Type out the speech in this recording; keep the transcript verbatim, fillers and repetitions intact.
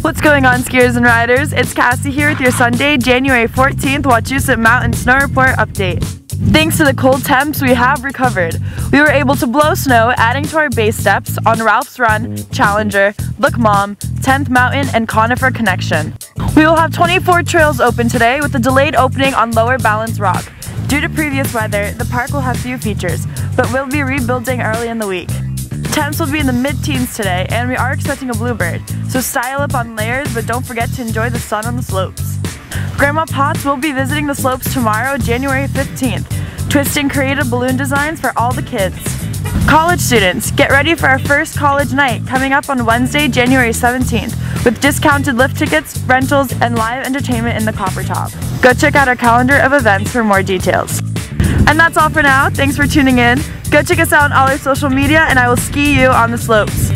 What's going on, skiers and riders? It's Cassie here with your Sunday, January fourteenth Wachusett Mountain Snow Report update. Thanks to the cold temps, we have recovered. We were able to blow snow, adding to our base steps on Ralph's Run, Challenger, Look Mom, tenth Mountain, and Conifer Connection. We will have twenty-four trails open today with a delayed opening on Lower Balance Rock. Due to previous weather, the park will have few features, but we'll be rebuilding early in the week. Temps will be in the mid-teens today, and we are expecting a bluebird, so style up on layers, but don't forget to enjoy the sun on the slopes. Grandma Potts will be visiting the slopes tomorrow, January fifteenth, twisting creative balloon designs for all the kids. College students, get ready for our first college night coming up on Wednesday, January seventeenth, with discounted lift tickets, rentals, and live entertainment in the Copper Top. Go check out our calendar of events for more details. And that's all for now. Thanks for tuning in. Go check us out on all our social media, and I will ski you on the slopes.